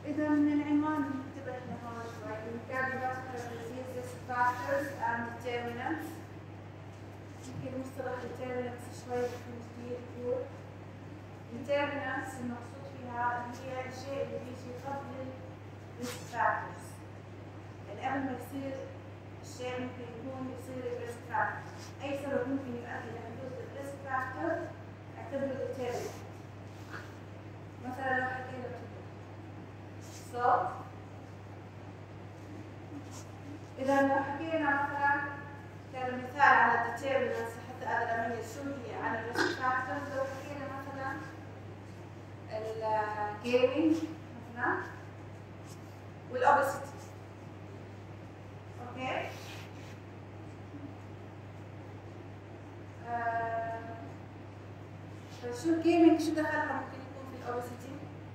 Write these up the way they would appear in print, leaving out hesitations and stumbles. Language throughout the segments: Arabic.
إذا من العنوان ننتبه لهون شوي cardiovascular diseases factors and determinants. يمكن مصطلح determinants شوي يكون جديد يقول determinants المقصود فيها هي الشيء اللي بيجي قبل risk factors. يعني قبل ما يصير الشيء ممكن يكون يصير risk factor. أي سبب ممكن يؤدي لحدوث risk factor اعتبره determinant. مثلا لو حكينا صوت، إذا لو حكينا مثلا كمثال على الديترمينانتس حتى أقدر أميز شو هي عن الريسك فاكتورز، لو حكينا مثلا الجيمنج مثلا والأوبستي. أوكي؟ فشو الجيمنج شو دخلها ممكن يكون في الأوبستي؟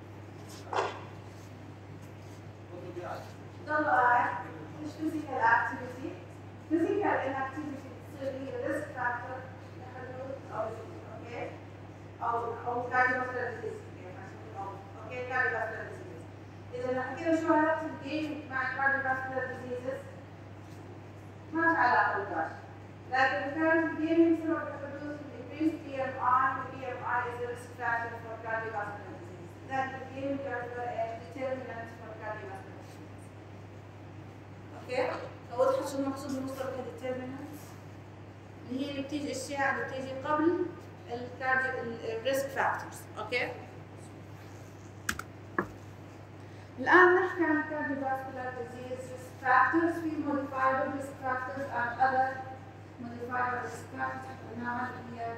ضل قاعد مش physical activity. physical inactivity تصير هي risk factor لحدوث obesity. اوكي؟ او cardiovascular disease. اوكي cardiovascular disease. اذا لو حكينا شو علاقة الجيمنج مع cardiovascular diseases ما في علاقة بالباش. لكن كان الجيمنج سبب لحدوث increased BMI BMI is a risk factor for cardiovascular disease. لكن الجيمنج يعتبر determinant for cardiovascular disease. اوكي؟ وضحت شو المقصود بمصطلح الديترمينانتس؟ اللي هي اللي بتيجي اشياء اللي بتيجي قبل الريسك فاكتورز. اوكي؟ الآن نحكي عن cardiovascular disease risk factors. في modifiable risk factors and other modifiable risk factors قلناها اللي هي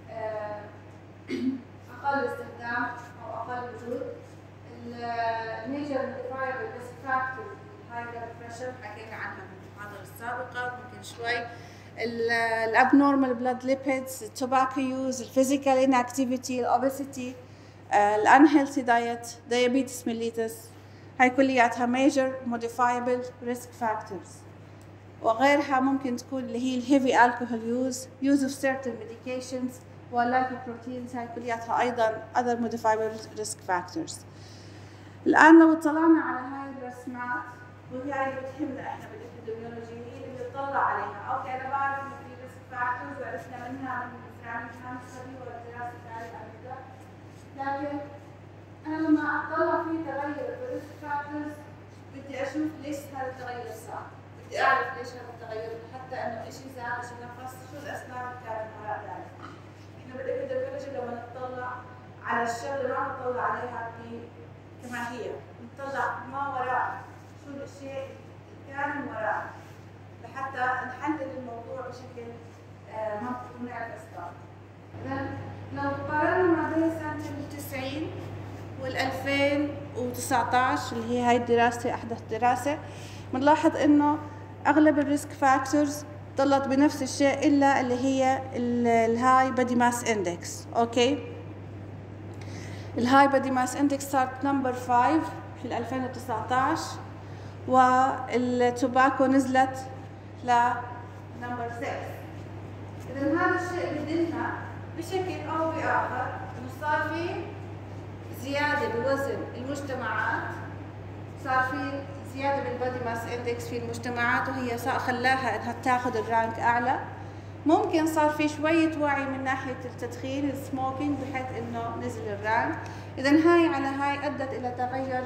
أقل استخدام أو أقل وجود. major modifiable risk factors high blood pressure حكينا عنها في المحاضرة السابقة ممكن شوي. الابنورمال بلاد ليبيدز، التوباكو يوز، الفيزيكال انكتيفيتي، الاوبيسيتي، الانهيلثي دايت، دايابيتس ميليتس، هاي كلياتها ميجر موديفايبل ريسك فاكتورز. وغيرها ممكن تكون اللي هي الهيفي الكحول يوز اوف سيرتن ميديكيشنز واللايكوبروتينز، هاي كلياتها ايضا other modifiable risk factors. الان لو اطلعنا على هاي الرسمات وهي اللي بتهمنا احنا بالابيديميولوجي، هي اللي بنطلع عليها. اوكي انا بعرف انه في ريسك فاكتورز وعرفنا منها من الفرامل الخامسه والدراسه الثالثه عن لكن انا لما اطلع في تغير بالريسك فاكتورز بدي اشوف ليش هذا التغير صار، بدي اعرف ليش هذا التغير، حتى انه شيء زاد شيء نقص، شو الاسباب اللي كانت وراء ذلك. احنا بالابيديميولوجي لما نطلع على الشغله ما نطلع عليها كما هي، نطلع ما وراء شو الشيء اللي كان من وراء لحتى نحلل الموضوع بشكل منطقي ونعرف اسباب. اذا لو قارنا ما بين سنه 90 وال 2019 اللي هي هاي الدراسه احدث دراسه، بنلاحظ انه اغلب الريسك فاكتورز ضلت بنفس الشيء الا اللي هي الهاي بادي ماس اندكس. اوكي، الهاي بادي ماس اندكس صارت نمبر 5 في 2019 والتوباكو نزلت لنمبر 6. إذا هذا الشيء بدلنا بشكل أو بآخر إنه صار في زيادة بوزن المجتمعات، صار في زيادة بالبادي ماس اندكس في المجتمعات وهي خلاها إنها تاخذ الرانك أعلى. ممكن صار في شوية وعي من ناحية التدخين السموكينج بحيث إنه نزل الرانك. إذا هاي على هاي أدت إلى تغير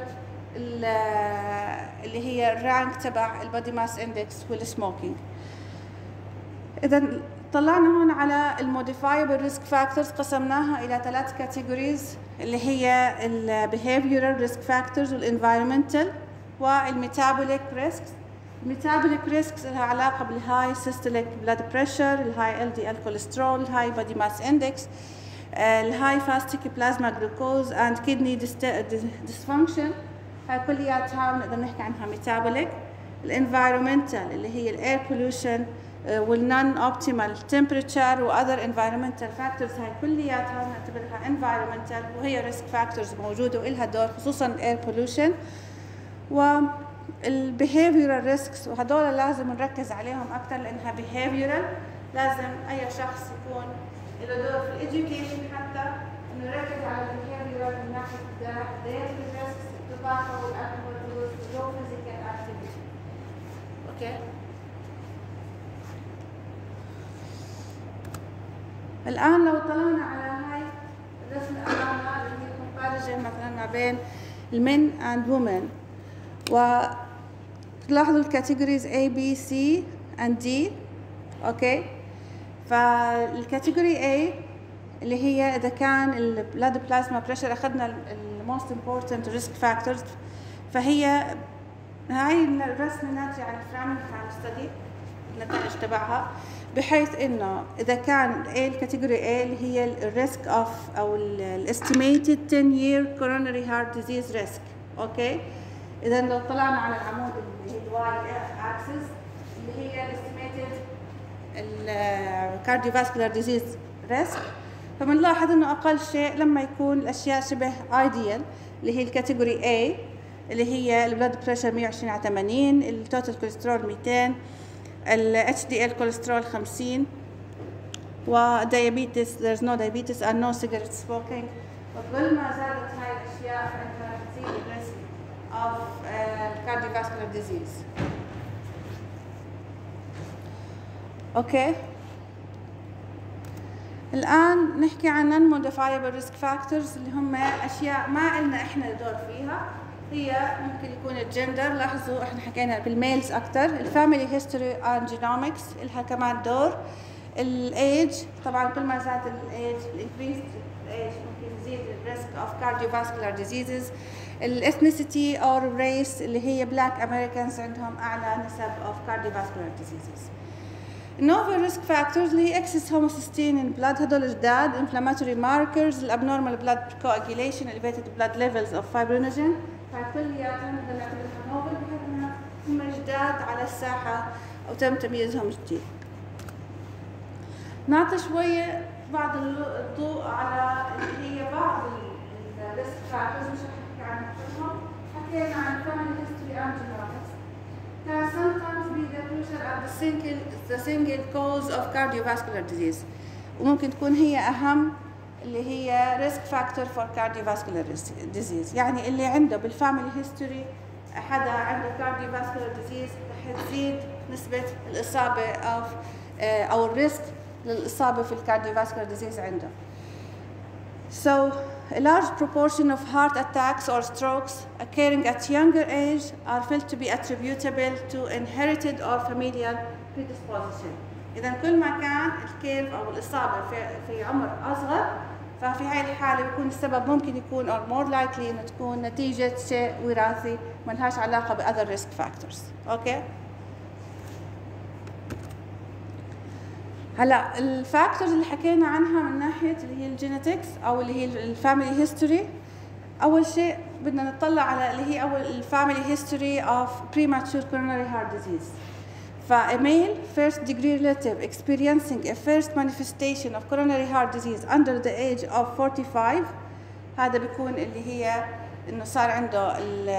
اللي هي الرانك تبع البادي ماس اندكس والسموكينج. إذا طلعنا هون على الموديفايبل ريسك فاكتورز، قسمناها إلى 3 كاتيجوريز اللي هي البيهيفيورال ريسك فاكتورز والانفايرمنتال والميتابوليك ريسكس. الميتابوليك ريسكس لها علاقة بالهاي سيستوليك بلاد بريشر، الهاي ال دي ال كوليسترول، الهاي بادي ماس اندكس، الهاي فاستيك بلازما جلوكوز اند كيدني ديسفانكشن، هاي كلياتها بنقدر نحكي عنها ميتابوليك. الانفايرمنتال اللي هي الاير بولوشن والنون اوبتيمال تمبريتشر واذر انفايرمنتال فاكتورز، هاي كلياتها نعتبرها انفايرمنتال وهي ريسك فاكتورز موجوده ولها دور، خصوصا الاير بولوشن. والبيهيفيورال ريسكس وهدول لازم نركز عليهم اكثر لانها بيهيفيورال، لازم اي شخص يكون له دور في الاديوكيشن حتى انه يركز على البيهيفيورال من ناحيه الدايركت ريسكس، tobacco والalcohol use low physical activity. Okay. الآن لو طلعنا على هاي الرسمة أمامنا اللي هي comparison مثلا ما بين men and women، وتلاحظوا الكاتيجوريز A B C and D. أوكي، فالكاتيجوري A اللي هي إذا كان البلاد بلازما بريشر أخذنا ال most important risk factors، فهي هاي الرسمة ناتجة عن الفرامنغهام ستدي النتائج تبعها، بحيث إنه إذا كان A الكاتيجوري A اللي هي الريسك أوف أو estimated 10-year coronary heart disease risk. أوكي، إذا لو طلعنا على العمود اللي هي الواي axis اللي هي estimated cardiovascular disease risk، فبنلاحظ إنه أقل شيء لما يكون الأشياء شبه ideal اللي هي الكاتيجوري A اللي هي البلد بريشر 120 على 80، التوتال كوليسترول 200، ال HDL كوليسترول 50، وديابيتس there's no diabetes and no cigarette smoking. وكل ما زادت هاي الأشياء فإنها تزيد الريسك of cardiovascular disease. أوكي، الآن نحكي عن non-modifiable risk factors اللي هم أشياء ما إلنا إحنا دور فيها. هي ممكن يكون الجندر، لاحظوا إحنا حكينا بالميلز أكتر، الفاميلي هيستوري and genomics إلها كمان دور، الإيج طبعاً كل ما زاد الإيج الإنكريزد إيج ممكن يزيد الريسك of cardiovascular diseases، الإثنيسيتي أو race اللي هي black Americans عندهم أعلى نسب of cardiovascular diseases. novel risk factors اللي هي excess homocysteine in blood، هدول جداد، inflammatory markers، abnormal blood coagulation، elevated blood levels of fibrinogen، فكلياتهم نقدر نعتبرها novel بحيث انها هم جداد على الساحة أو تم تمييزهم جديد. نعطي شوية بعض الضوء على اللي هي بعض الريسك فاكتورز، مش رح نحكي عنهم كلهم. حكينا عن family history and genomics. Can sometimes be the pressure at the single cause of cardiovascular disease، وممكن تكون هي أهم اللي هي risk factor for cardiovascular disease. يعني اللي عنده بالفاميلي هيستوري حدا عنده cardiovascular disease رح تزيد نسبة الإصابة أو الريسك للإصابة في cardiovascular disease عنده. So a large proportion of heart attacks or strokes occurring at younger age are felt to be attributable to inherited or familial predisposition. إذا كل ما كان الكيرف أو الإصابة في عمر أصغر، ففي هاي الحالة بيكون السبب ممكن يكون or more likely إنه تكون نتيجة شيء وراثي ما لهاش علاقة ب other risk factors. أوكي؟ هلا الفاكتورز اللي حكينا عنها من ناحيه اللي هي الجينيتكس او اللي هي الفاميلي هيستوري، اول شيء بدنا نطلع على اللي هي اول الفاميلي هيستوري اوف premature coronary heart disease. فا male first degree relative experiencing a first manifestation of coronary heart disease under the age of 45، هذا بيكون اللي هي انه صار عنده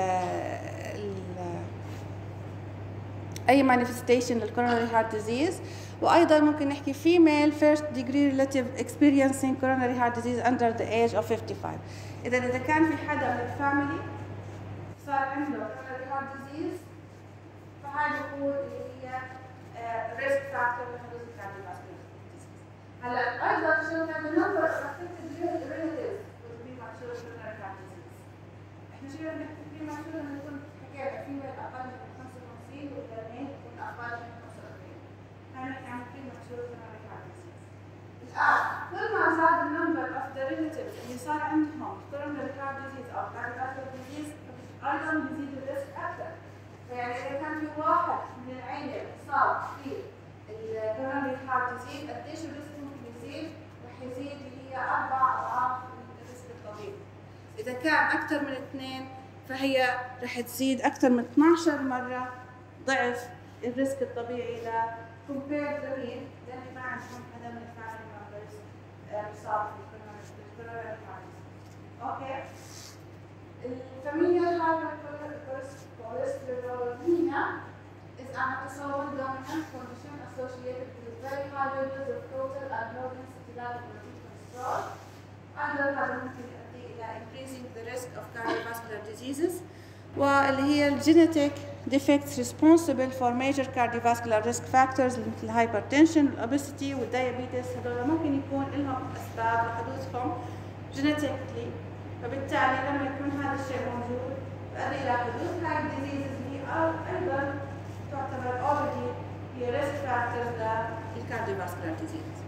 اي manifestation للcoronary heart disease. وأيضاً ممكن نحكي female first degree relative experiencing coronary heart disease under the age of 55. إذا كان في حدا من الفاميلي صار عنده coronary heart disease، فهذا بيكون اللي هي risk factor لحدوث cardiovascular disease. هلا أيضاً شفنا the number of affected relatives with premature coronary heart disease. إحنا شو بنحكي premature لما يكون حكينا female أقل من 55 وإذا male يكون أقل من 45. هنحكي عن premature coronary heart disease. الآن كل ما زاد النمبر of the relatives اللي صار عندهم coronary heart disease أو cardiovascular disease، أيضاً بيزيد الريسك أكثر. فيعني إذا كان في واحد من العيلة صار في coronary heart disease، قديش الريسك ممكن يزيد؟ رح يزيد اللي هي 4 أضعاف الريسك الطبيعي. إذا كان أكثر من 2 فهي رح تزيد أكثر من 12 مرة ضعف الريسك الطبيعي ل compared لمين؟ لأن ما عندهم حدا من الفاميلي ممبرز مصاب بالكورونا فيروس. أوكي؟ الفاميليال hypercholesterolemia is an autosomal dominant condition associated with very high levels of total and low density lipoprotein cholesterol. هذا ممكن يؤدي إلى increasing the risk of cardiovascular diseases واللي هي الجينيتيك defects responsible for major cardiovascular risk factors مثل الهايبرتنشن والobesity والdiabetes. هذول ممكن يكون لهم أسباب لحدوثهم genetically، فبالتالي لما يكون هذا الشيء موجود يؤدي إلى حدوث هاي الديزيزز اللي أيضا تعتبر already هي risk factors للcardiovascular diseases.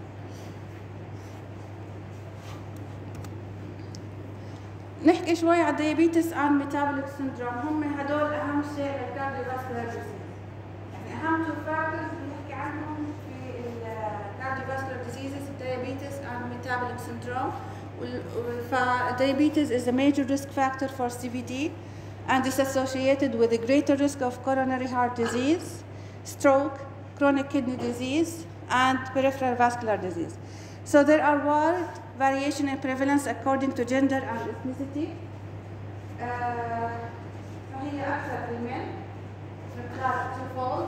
نحكي شوي على الديابيتس and metabolic syndrome. هم هدول أهم شيء للcardiovascular disease. يعني أهم two factors بنحكي عنهم في cardiovascular diseases diabetes and metabolic syndrome. Diabetes is a major risk factor for CVD and is associated with a greater risk of coronary heart disease, stroke, chronic kidney disease, and peripheral vascular disease. So there are wide variation in prevalence according to gender and ethnicity. فهي أكثر في men مقدار twofold.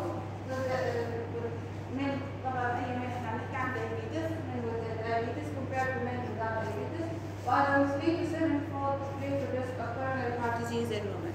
men طبعا أي men إحنا بنحكي عن diabetes men with diabetes compared to men without diabetes. وأنا 3 to 7-fold greater risk of coronary heart disease in women.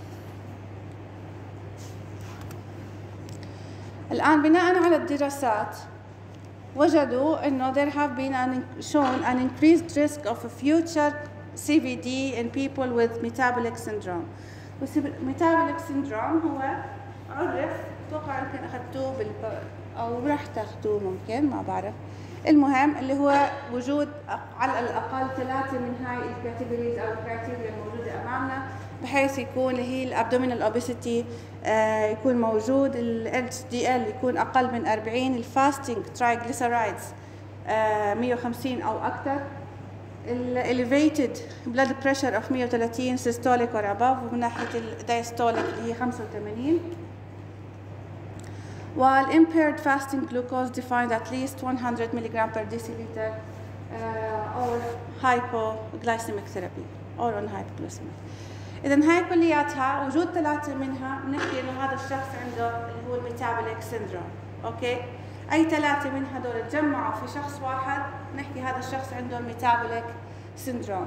الآن بناء على الدراسات وجدوا إنه there have been shown an increased risk of a future CVD in people with metabolic syndrome. metabolic syndrome هو عرف أتوقع يمكن أخذتوه أو راح تاخذوه ممكن ما بعرف. المهم اللي هو وجود على الأقل 3 من هاي الكاتيجوريز أو الكرايتيريا الموجودة أمامنا، بحيث يكون اللي هي الابدومينال اوبيسيتي يكون موجود، ال HDL يكون أقل من 40، الفاستنج ترايجليسرايدز 150 أو أكثر، ال elevated blood pressure of 130 systolic or above، ومن ناحية الدايستوليك اللي هي 85. while impaired fasting glucose defined at least 100 mg per deciliter or hypoglycemic therapy or on hypoglycemic. إذن هاي كلياتها وجود 3 منها بنحكي إنه هذا الشخص عنده اللي هو الميتابوليك سيندروم. أوكي؟ أي 3 من هدول تجمعوا في شخص واحد نحكي هذا الشخص عنده الميتابوليك سيندروم.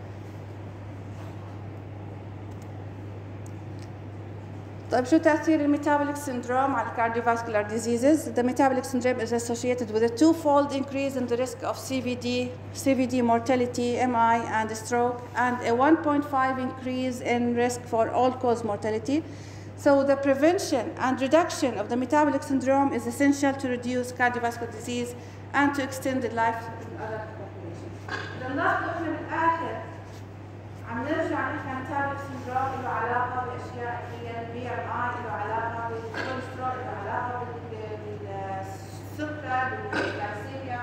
طيب شو تأثير الميتابوليك syndrome على cardiovascular diseases? The metabolic syndrome is associated with a 2-fold increase in the risk of CVD mortality, MI, and stroke, and a 1.5 increase in risk for all-cause mortality. So the prevention and reduction of the metabolic syndrome is essential to reduce cardiovascular disease and to extend the life in other populations. نلاحظ إحنا بالآخر عم نرجع نحكي عن metabolic syndrome له علاقة بأشياء هي BMI، له علاقة بالكوليسترول، له علاقة بالسكر، بالجلايسيميا.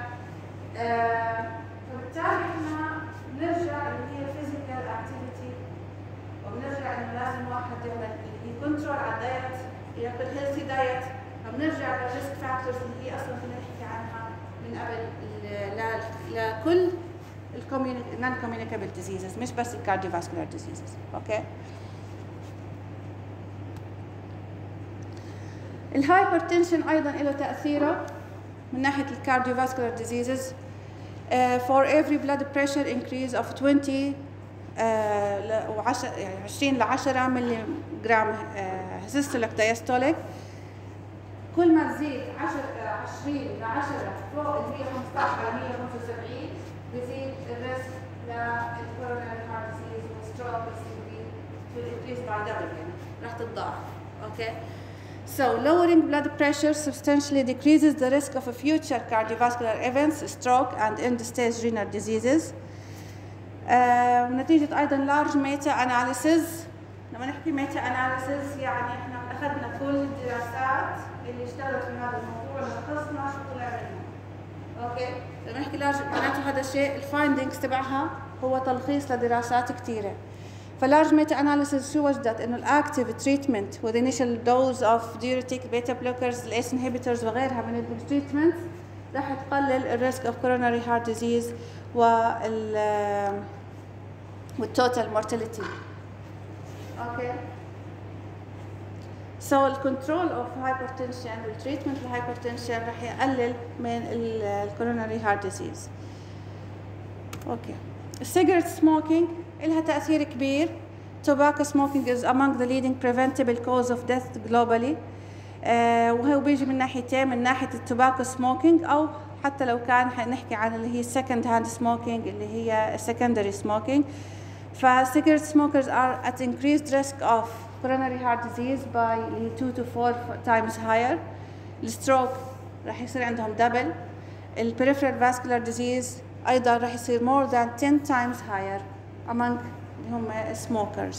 فبالتالي إحنا بنرجع اللي هي physical activity، وبنرجع إنه لازم واحد يعمل يكنترول على الدايت، ياكل healthy diet، فبنرجع للريسك فاكتورز اللي هي أصلاً كنا نحكي عنها من قبل لكل non-communicable diseases مش بس cardiovascular diseases. اوكي. الهايبرتنشن ايضا له تاثيره من ناحيه cardiovascular diseases. For every blood pressure increase of 20 20 ل 10 ملي جرام systolic diastolic، كل ما تزيد 20 ل 10 فوق ال 115 على 175 بيزيد الريسك للكوروناري هارت ديزيز والستروك والCVD will increase by double يعني راح تتضاعف. اوكي. So lowering blood pressure substantially decreases the risk of future cardiovascular events, stroke and end-stage renal diseases. نتيجة أيضاً large meta-analysis. لما نحكي meta-analysis يعني إحنا أخذنا كل الدراسات اللي اشتغلت في هذا الموضوع ولخصنا شو طلع منها. اوكي. لما نحكي لارج معناته هذا الشيء الفايندينجز تبعها هو تلخيص لدراسات كثيره. فلارج ميتا اناليسيس شو وجدت انه الاكتيف تريتمنت with initial dose of diuretic beta blockers الاس inhibitors وغيرها من التريتمنت راح تقلل الريسك اوف coronary heart disease والتوتال mortality. اوكي. So the control of hypertension والtreatment للhypertension راح يقلل من coronary heart disease. اوكي. السيجرت سموكينج لها تأثير كبير tobacco smoking is among the leading preventable cause of death globally. وهو بيجي من ناحيتين، من ناحية التوباكو سموكينج أو حتى لو كان حنحكي عن اللي هي second hand smoking اللي هي secondary smoking. cigarette smokers are at increased risk of coronary heart disease by 2 to 4 times higher. الستروك راح يصير عندهم double. peripheral vascular disease أيضا راح يصير more than 10 times higher among اللي هم smokers.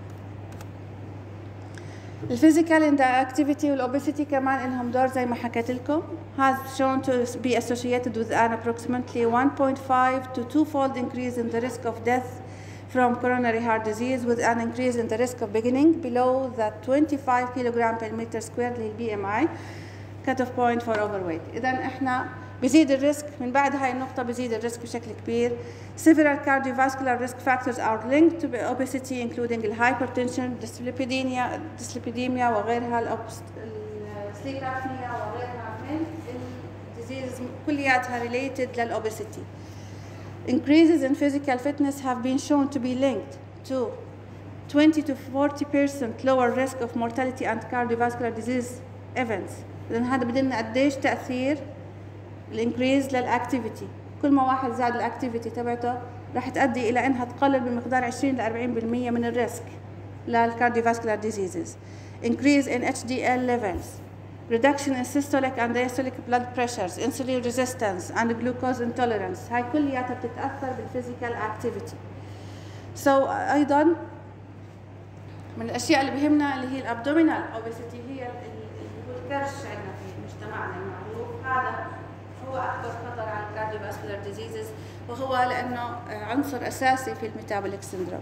الفيزيكال activity والobesity كمان لهم دور زي ما حكيت لكم. has shown to be associated with an approximately 1.5 to 2-fold increase in the risk of death from coronary heart disease, with an increase in the risk of beginning below the 25 kilogram per meter square اللي هي BMI cut-off point for overweight. إذا إحنا بيزيد الريسك من بعد هاي النقطة، بيزيد الريسك بشكل كبير. Several cardiovascular risk factors are linked to obesity including hypertension, dyslipidemia وغيرها، sleep apnea وغيرها من diseases كلياتها related للobesity. Increases in physical fitness have been shown to be linked to 20 to 40% lower risk of mortality and cardiovascular disease events. لأن هذا بدنا قديش تأثير الانكريز للاكتيفيتي. كل ما واحد زاد الاكتيفيتي تبعته راح تؤدي الى انها تقلل بمقدار 20 ل 40% من الريسك للكارديوفاسكولار ديزيزز. increase in HDL levels, reduction in systolic and diastolic blood pressures, insulin resistance and glucose intolerance. هاي كلياتها بتتاثر بالفيزيكال اكتيفيتي. ايضا من الاشياء اللي بهمنا اللي هي الابدومينال اوبيسيتي، هي اللي هو الكرش عندنا في مجتمعنا المعروف. هذا هو أكبر خطر على الكارديوفاسكولار ديزيزز، وهو لأنه عنصر أساسي في الميتابوليك سيندروم.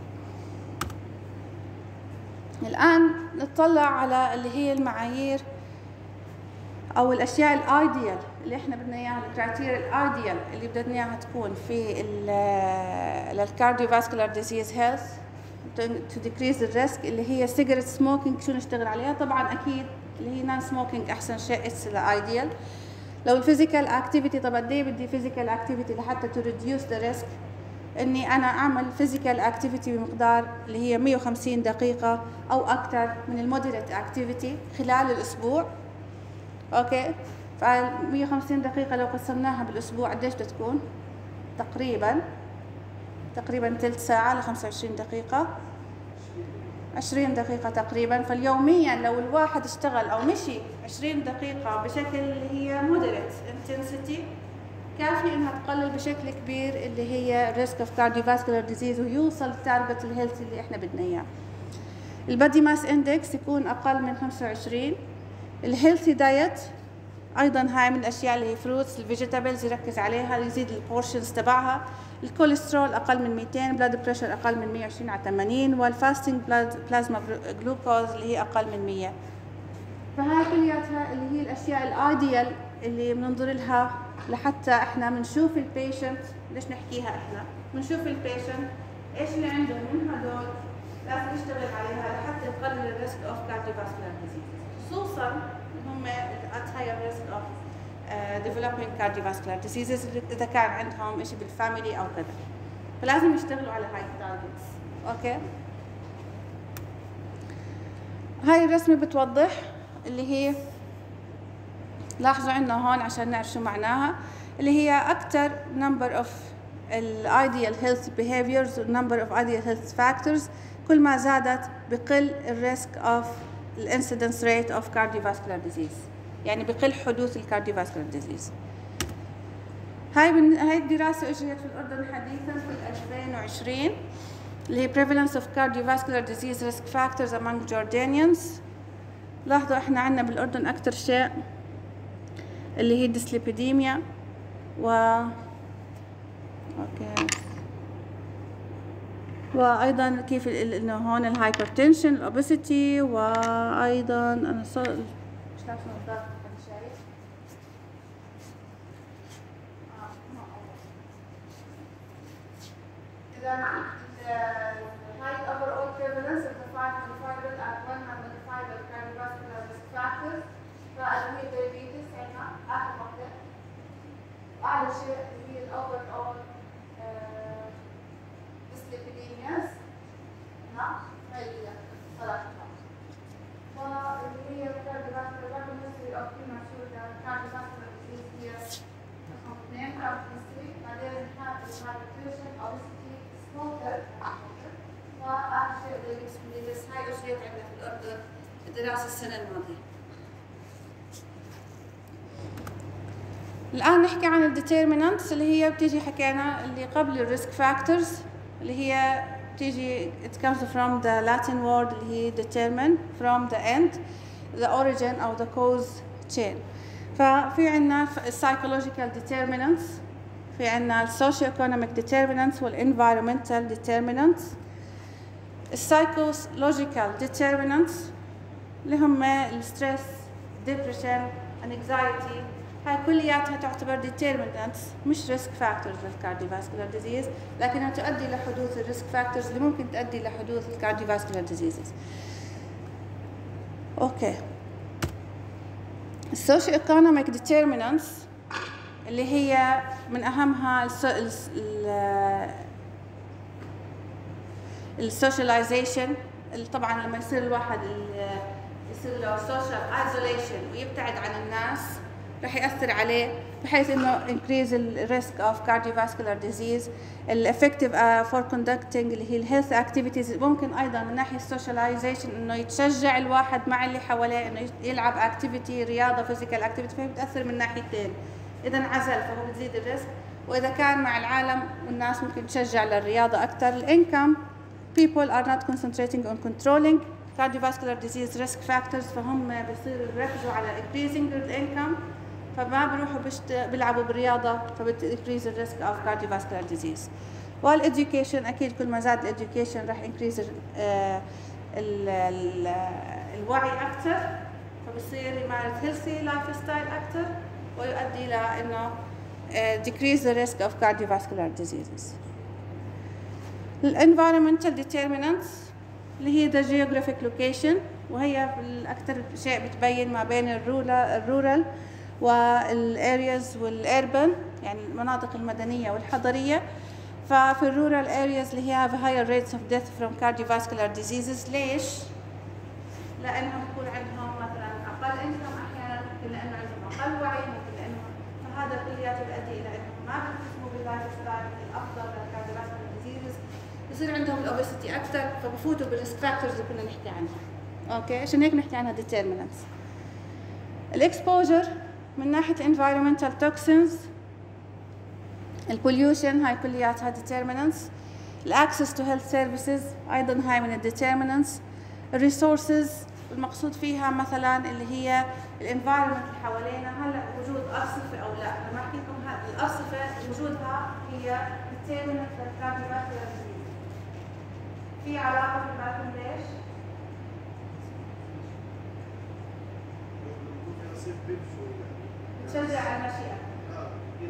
الآن نطلع على اللي هي المعايير أو الأشياء الآيديال اللي إحنا بدنا إياها، الكرايتيريا الآيديال اللي بدنا إياها تكون في الكارديوفاسكولار ديزيز هيلث to decrease the risk، اللي هي cigarette smoking. شو نشتغل عليها؟ طبعاً أكيد اللي هي non smoking أحسن شيء، it's الآيديال. لو الفيزيكال اكتيفيتي، طب قد ايه بدي فيزيكال اكتيفيتي لحتى تو ريديوس ذا ريسك؟ اني انا اعمل فيزيكال اكتيفيتي بمقدار اللي هي 150 دقيقه او اكثر من المودريت اكتيفيتي خلال الاسبوع. اوكي، ف 150 دقيقه لو قسمناها بالاسبوع قديش بتكون؟ تقريبا ثلث ساعه ل 25 دقيقه، 20 دقيقة تقريبا. فاليوميا لو الواحد اشتغل أو مشي 20 دقيقة بشكل اللي هي moderate intensity كافي إنها تقلل بشكل كبير اللي هي risk of cardiovascular disease ويوصل لتارجت الهيلث اللي إحنا بدنا إياه. البادي ماس اندكس يكون أقل من 25. الهيلثي دايت أيضا هاي من الأشياء اللي هي فروتس الفيجيتابلز يركز عليها، يزيد البورشنز تبعها. الكوليسترول أقل من 200، بلاد بريشر أقل من 120 على 80، والفاستنج بلازما جلوكوز اللي هي أقل من 100. فهاي كلياتها اللي هي الأشياء الآيديال اللي بننظر لها لحتى إحنا بنشوف البيشنت. ليش نحكيها إحنا؟ بنشوف البيشنت إيش اللي عنده من هدول لازم نشتغل عليها لحتى نقلل الريسك أوف كارديوفاسكولار ديزيز، خصوصاً هم at higher risk of developing cardiovascular diseases إذا كان عندهم إشي بالفاميلي أو كذا، فلازم يشتغلوا على هاي التارجتس. أوكي، هاي الرسمة بتوضح اللي هي لاحظوا عندنا هون عشان نعرف شو معناها، اللي هي أكتر number of ideal health behaviors number of ideal health factors. كل ما زادت بقل الريسك of الانسيدنس rate of cardiovascular disease، يعني بقل حدوث الكارديوفاسكولار ديزيز. هاي الدراسة اجريت في الأردن حديثاً في 2020 اللي هي prevalence of cardiovascular disease risk factors among Jordanians. لاحظوا احنا عندنا بالأردن أكثر شيء اللي هي dyslipidemia اوكي، وأيضاً كيف إنه هون الهايبرتنشن الأوبيسيتي، وأيضاً أنا مش عارفة نظارة حد شايف. إذا high overall prevalence of the 5 and 105 cardiovascular risk factors. فاللي هي diabetes عندنا آخر وحدة، وأعلى شيء اللي هي overall dyslipidemias. هاي صراحة. واللي هي cardiovascular history of premature cardiovascular disease هي رقم 2 cardiovascular history. بعدين hypertension, obesity, smoker. وآخر شيء diabetes mellitus. هاي أجريت عندنا في الأردن الدراسة السنة الماضية. الآن نحكي عن الديترمينانتس اللي هي بتيجي حكينا اللي قبل الريسك فاكتورز اللي هي بتيجي it comes from the Latin word اللي هي determine from the end the origin أو the cause chain. ففي عنا psychological determinants، في عنا socio-economic determinants والenvironmental determinants. psychological determinants اللي هم الستريس، depression، anxiety، هاي كلياتها تعتبر determinants مش risk factors للكارديوفاسكولار ديزيز، لكنها تؤدي لحدوث الريسك فاكتورز اللي ممكن تؤدي لحدوث الكارديوفاسكولار ديزيزز. اوكي. السوشيو ايكونوميك determinants اللي هي من اهمها السوشياليزيشن، طبعا لما يصير الواحد يصير له social isolation ويبتعد عن الناس رح يأثر عليه بحيث انه increase the risk of cardiovascular disease. effective for conducting اللي هي health activities، ممكن ايضا من ناحيه socialization انه يتشجع الواحد مع اللي حواليه انه يلعب activity رياضه physical activity، فهي بتأثر من ناحيتين، اذا انعزل فهو بتزيد الريسك، واذا كان مع العالم والناس ممكن تشجع للرياضه اكثر. الانكم people are not concentrating on controlling cardiovascular disease risk factors، فهم بيصيروا يركزوا على increasing the income، فما بيروحوا بيلعبوا بالرياضه فبتكريز الريسك اوف cardiovascular disease. والeducation اكيد كل ما زاد الeducation راح increase الوعي اكثر، فبصير يمارس healthy lifestyle اكثر ويؤدي الى انه decrease the risk of cardiovascular diseases. environmental determinants اللي هي the geographic location، وهي الأكثر شيء بتبين ما بين الرورال والارياز والاربن، يعني المناطق المدنية والحضرية. ففي الرورال areas اللي هي have higher rates of death from cardiovascular diseases. ليش؟ لأنهم بيكون عندهم مثلا أقل income أحيانا، ممكن لأنه عندهم أقل وعي، ممكن لأنه فهذا كلياته بيؤدي إلى أنهم ما بيلتزموا باللايف ستايل الأفضل للكارديوفاسكولار ديزيزز، بصير عندهم الاوبستي اكثر، فبفوتوا بالريسك فاكتورز اللي كنا نحكي عنها. اوكي، عشان هيك نحكي عنها ديترمينانتس. الاكسبوجر من ناحيه الانفايرمنتال توكسينز، البوليوشن، هاي كلياتها ديترمينانتس. الاكسس تو هيلث سيرفيسز ايضا هاي من الديترمينانتس. الريسورسز المقصود فيها مثلا اللي هي الانفايرمنت اللي حوالينا، هلا وجود ارصفه او لا، لما احكي لكم الارصفه وجودها هي ديترمينانت للكارديوفاسكولار ديزيز. في علاقة في بالكم ليش؟ بتشجع على المشي أكثر.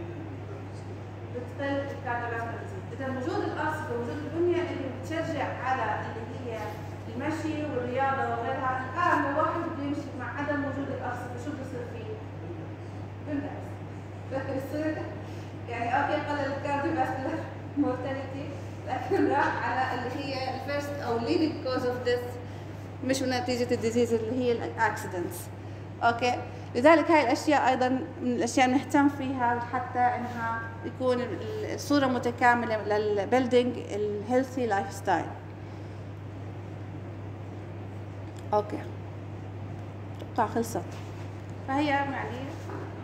بتقل الكارديوفاسكولار ديزيز. إذا وجود الأرصفة ووجود البنية اللي بتشجع على اللي هي المشي والرياضة وغيرها، الآن لو واحد بده يمشي مع عدم وجود الأرصفة شو بصير فيه؟ بالعكس. بصير يعني أوكي قلل الكارديوفاسكولار مورتاليتي، لكن راح على اللي هي الفيرست او leading cause of death، مش نتيجة الديزيز اللي هي الاكسيدنتس. اوكي، لذلك هاي الاشياء ايضا من الاشياء نهتم فيها حتى انها يكون الصورة متكاملة للبيلدينج الهيلثي لايف ستايل. اوكي، اتوقع خلصت، فهي يعني